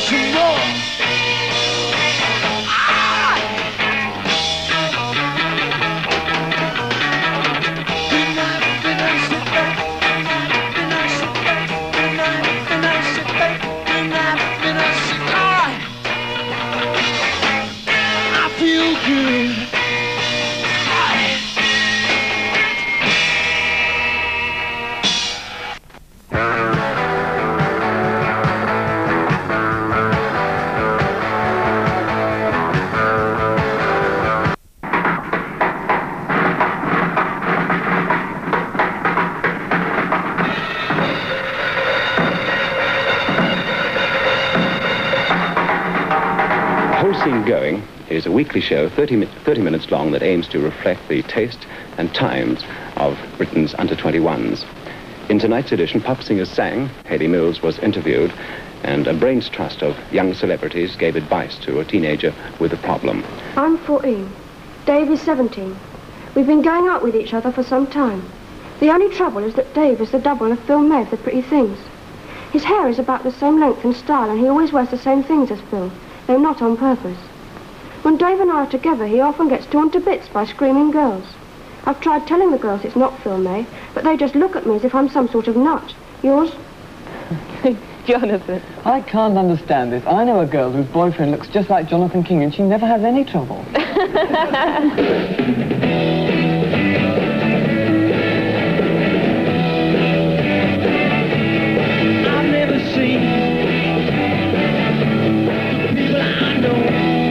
some more. Going is a weekly show, 30 minutes long, that aims to reflect the taste and times of Britain's under-21s. In tonight's edition, pop singers sang, Hayley Mills was interviewed, and a brains trust of young celebrities gave advice to a teenager with a problem. I'm 14. Dave is 17. We've been going out with each other for some time. The only trouble is that Dave is the double of Phil May of The Pretty Things. His hair is about the same length and style, and he always wears the same things as Phil, though not on purpose. When Dave and I are together, he often gets torn to bits by screaming girls. I've tried telling the girls it's not Phil May, but they just look at me as if I'm some sort of nut. Yours? Jonathan. I can't understand this. I know a girl whose boyfriend looks just like Jonathan King, and she never has any trouble. I've never seen people I know.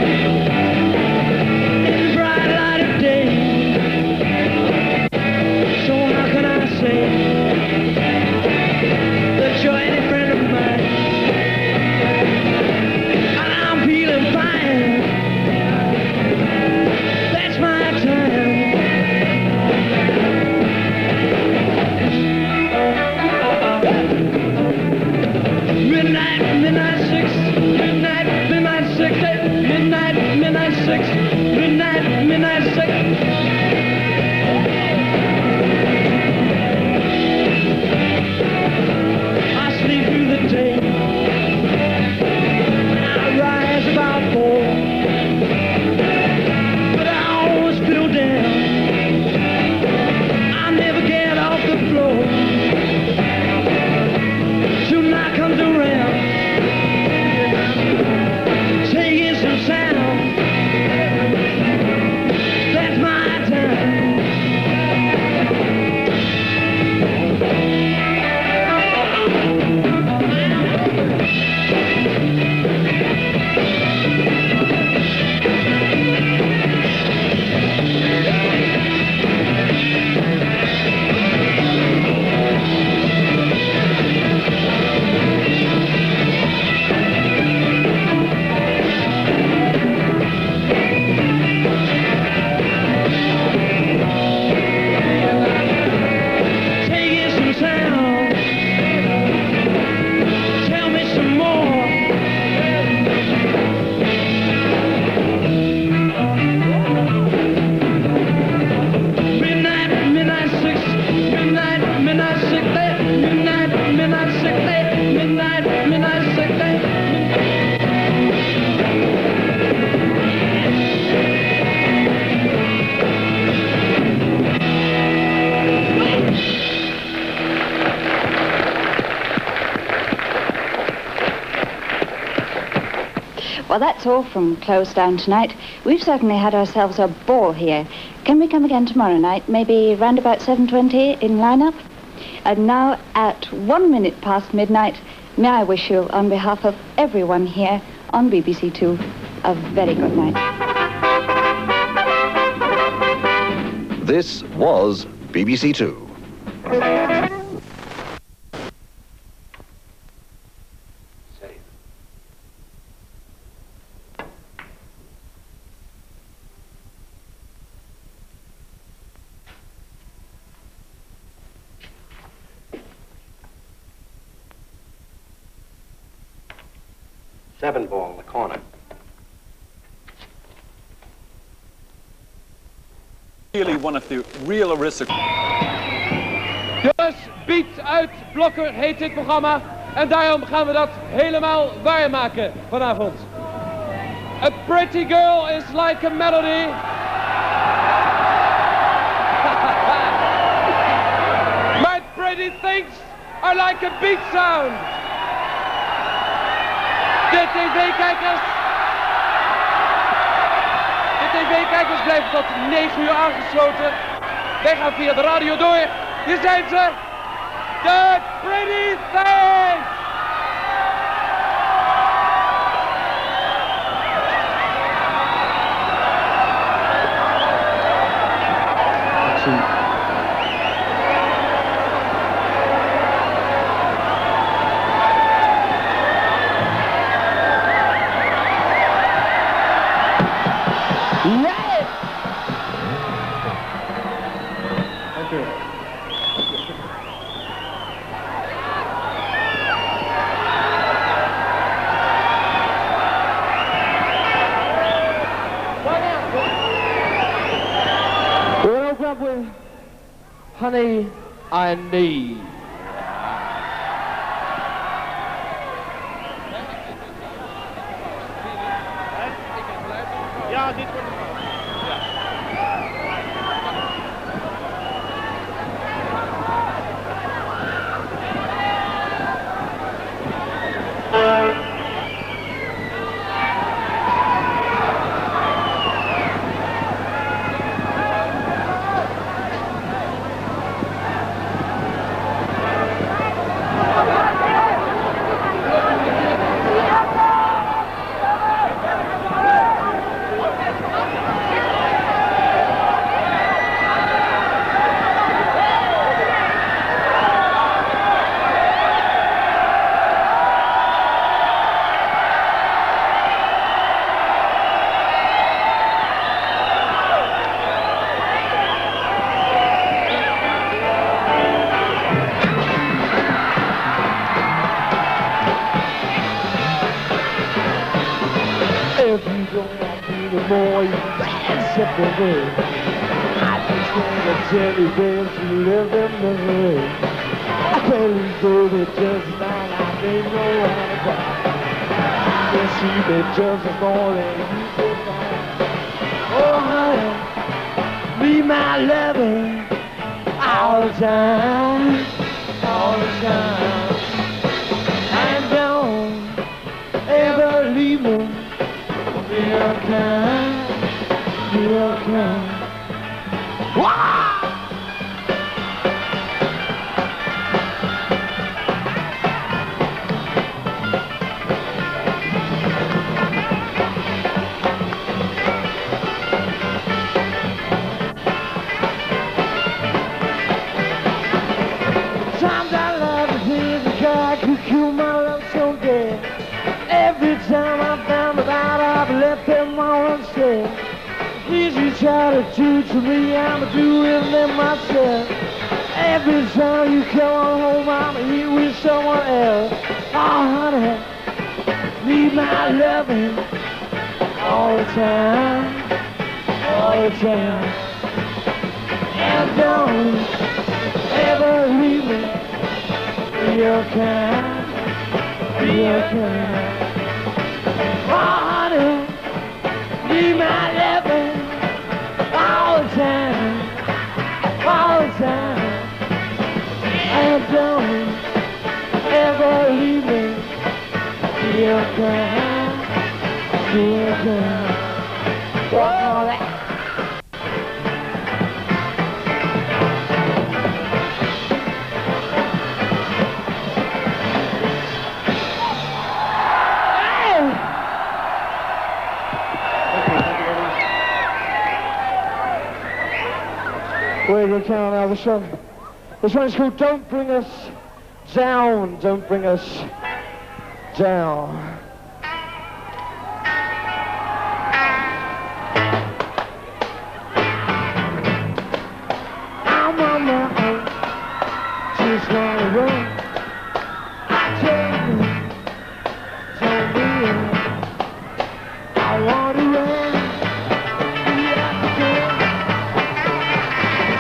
Well, that's all from Close Down tonight. We've certainly had ourselves a ball here. Can we come again tomorrow night, maybe round about 7:20 in line-up? And now, at 1 minute past midnight, may I wish you, on behalf of everyone here on BBC Two, a very good night. This was BBC Two. Seven ball in the corner. Really one of the real aristocrats. Dus, beat uit, Blokker heet dit programma. En daarom gaan we dat helemaal waarmaken vanavond. A pretty girl is like a melody. My pretty things are like a beat sound. De tv-kijkers blijven tot 9 uur aangesloten. Wij gaan via de radio door. Hier zijn ze. The Pretty Things. Honey, I Need. Ja, dit wordt het. Tell you, babe, you live in the hood. I tell you, baby, just like I didn't know how to cry. Yes, she been just as more than you could find. Oh, honey, be my lover all the time, all the time. And don't ever leave me. Real kind, real kind. Wow! Sometimes I love to think the guy could kill my love so dead. Every time I found out I've left him all unsaid. Things you try to do to me, I'ma do them myself. Every time you come on home, I'm here with someone else. Oh, honey, need my loving all the time, all the time. And don't ever leave me. Real kind, real kind. Oh, honey, need my loving all the time, all the time. And don't ever leave me. Real kind, real kind. Oh, that. We're going to count now the song. This one's called Don't Bring Us Down, Don't Bring Us Down. I'm on my own, just wanna run. Tell me, I wanna run.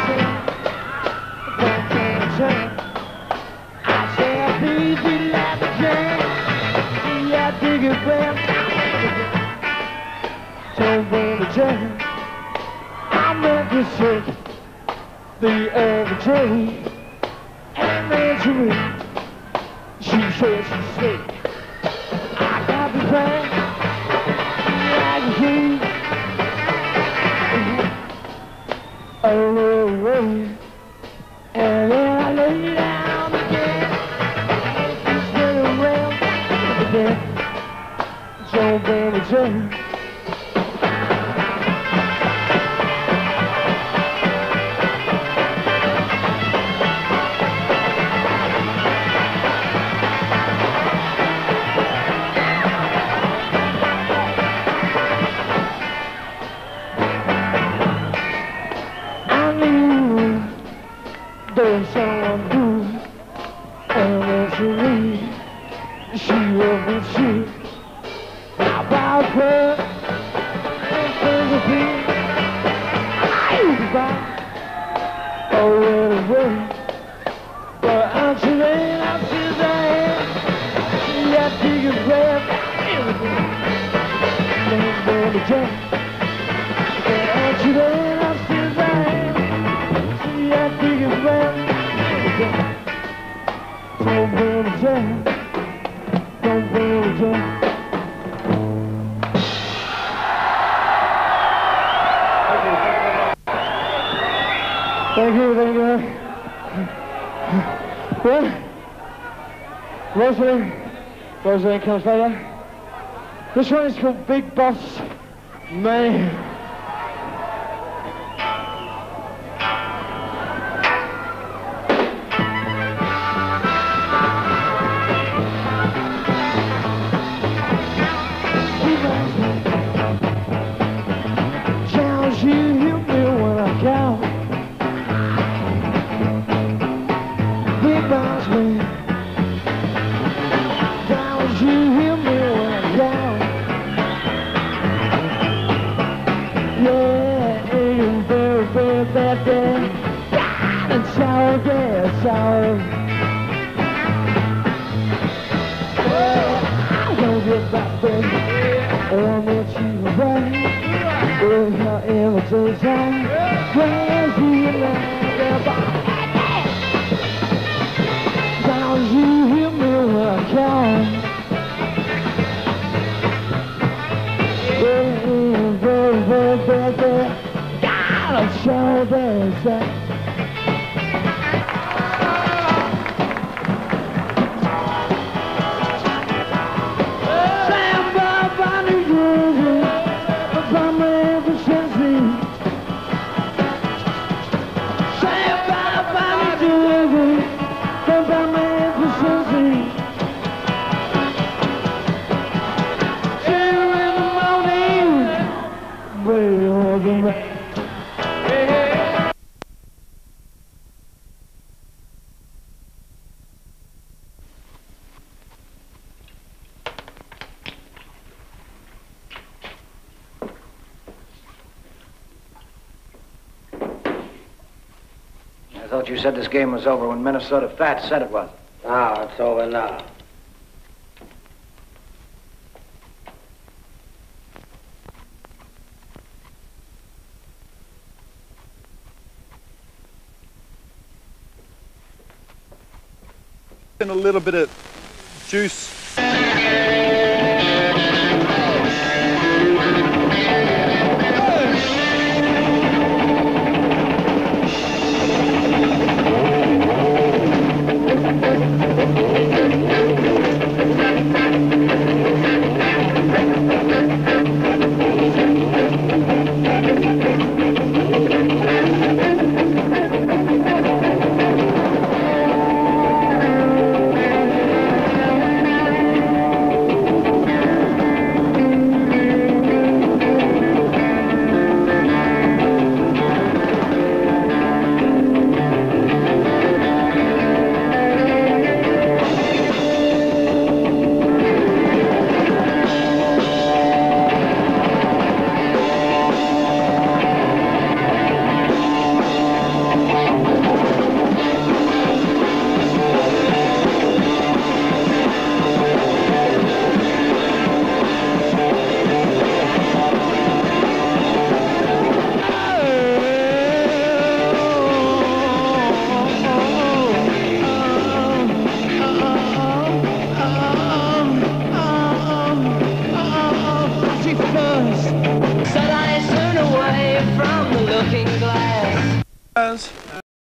I said, please be laughing. jam. I met this chick the other day, and then to me, she said, I got the plan, like a key. Oh, and then I lay down again, spin around again, jump in the jam. There's someone new, and then to me, she will be cheap. About her, and there's a thing I about. Oh, wait a minute, but I'm too late, I'm still there. She had to get breath, everything. Don't go to jail, but I'm too late, I'm still there. She had to get breath. Don't burn the jam. Don't burn the jam. Thank you, thank you. What? Rosalie comes later. This one is called Big Boss Man. I thought you said this game was over when Minnesota Fat said it was. No, it's over now. And a little bit of juice. first. Said I turn away from the looking glass.